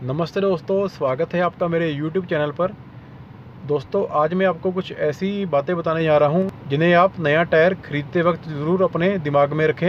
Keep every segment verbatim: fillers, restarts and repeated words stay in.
नमस्ते दोस्तों, स्वागत है आपका मेरे यूट्यूब चैनल पर। दोस्तों, आज मैं आपको कुछ ऐसी बातें बताने जा रहा हूं जिन्हें आप नया टायर खरीदते वक्त ज़रूर अपने दिमाग में रखें।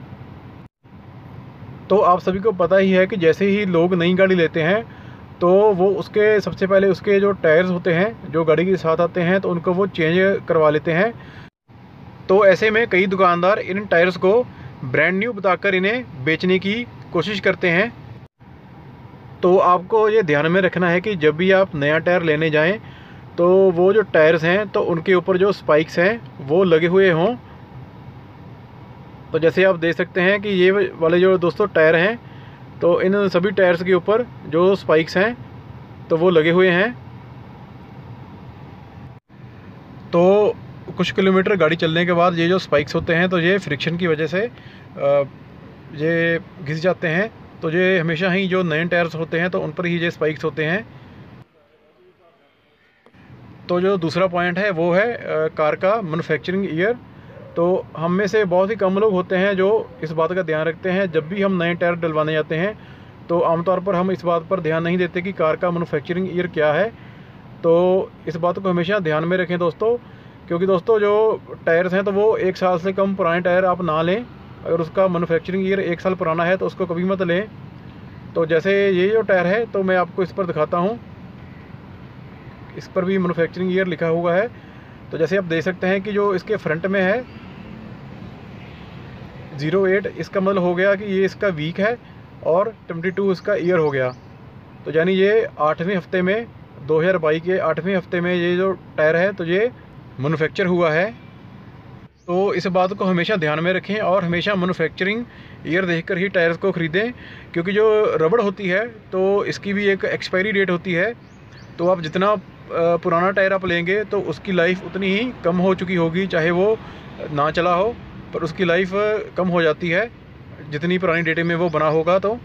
तो आप सभी को पता ही है कि जैसे ही लोग नई गाड़ी लेते हैं तो वो उसके सबसे पहले उसके जो टायर्स होते हैं जो गाड़ी के साथ आते हैं तो उनको वो चेंज करवा लेते हैं। तो ऐसे में कई दुकानदार इन टायर्स को ब्रांड न्यू बताकर इन्हें बेचने की कोशिश करते हैं। तो आपको ये ध्यान में रखना है कि जब भी आप नया टायर लेने जाएं तो वो जो टायर्स हैं तो उनके ऊपर जो स्पाइक्स हैं वो लगे हुए हों। तो जैसे आप देख सकते हैं कि ये वाले जो दोस्तों टायर हैं तो इन सभी टायर्स के ऊपर जो स्पाइक्स हैं तो वो लगे हुए हैं। तो कुछ किलोमीटर गाड़ी चलने के बाद ये जो स्पाइक्स होते हैं तो ये फ्रिक्शन की वजह से ये घिस जाते हैं। तो ये हमेशा ही जो नए टायर्स होते हैं तो उन पर ही ये स्पाइक्स होते हैं। तो जो दूसरा पॉइंट है वो है कार का मैन्युफैक्चरिंग ईयर। तो हम में से बहुत ही कम लोग होते हैं जो इस बात का ध्यान रखते हैं। जब भी हम नए टायर डलवाने जाते हैं तो आमतौर पर हम इस बात पर ध्यान नहीं देते कि कार का मैन्युफैक्चरिंग ईयर क्या है। तो इस बात को हमेशा ध्यान में रखें दोस्तों, क्योंकि दोस्तों जो टायर्स हैं तो वो एक साल से कम पुराने टायर आप ना लें। अगर उसका मैन्युफैक्चरिंग ईयर एक साल पुराना है तो उसको कभी मत लें। तो जैसे ये जो टायर है तो मैं आपको इस पर दिखाता हूँ, इस पर भी मैन्युफैक्चरिंग ईयर लिखा हुआ है। तो जैसे आप देख सकते हैं कि जो इसके फ्रंट में है ज़ीरो एट, इसका मतलब हो गया कि ये इसका वीक है और ट्वेंटी टू इसका ईयर हो गया। तो यानी ये आठवें हफ्ते में दो हज़ार बाईस के आठवें हफ्ते में ये जो टायर है तो ये मैन्युफैक्चर हुआ है। तो इस बात को हमेशा ध्यान में रखें और हमेशा मैन्युफैक्चरिंग ईयर देखकर ही टायर्स को ख़रीदें, क्योंकि जो रबड़ होती है तो इसकी भी एक एक्सपायरी डेट होती है। तो आप जितना पुराना टायर आप लेंगे तो उसकी लाइफ उतनी ही कम हो चुकी होगी, चाहे वो ना चला हो पर उसकी लाइफ कम हो जाती है जितनी पुरानी डेट में वो बना होगा। तो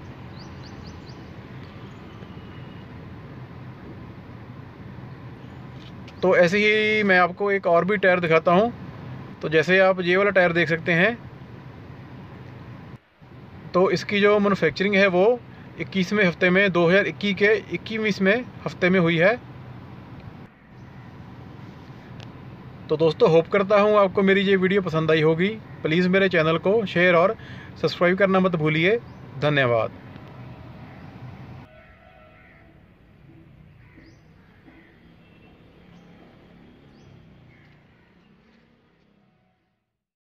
तो ऐसे ही मैं आपको एक और भी टायर दिखाता हूँ। तो जैसे आप ये वाला टायर देख सकते हैं तो इसकी जो मैन्युफैक्चरिंग है वो इक्कीसवें हफ्ते में दो हज़ार इक्कीस के इक्कीसवें हफ्ते में हुई है। तो दोस्तों, होप करता हूँ आपको मेरी ये वीडियो पसंद आई होगी। प्लीज़ मेरे चैनल को शेयर और सब्सक्राइब करना मत भूलिए। धन्यवाद।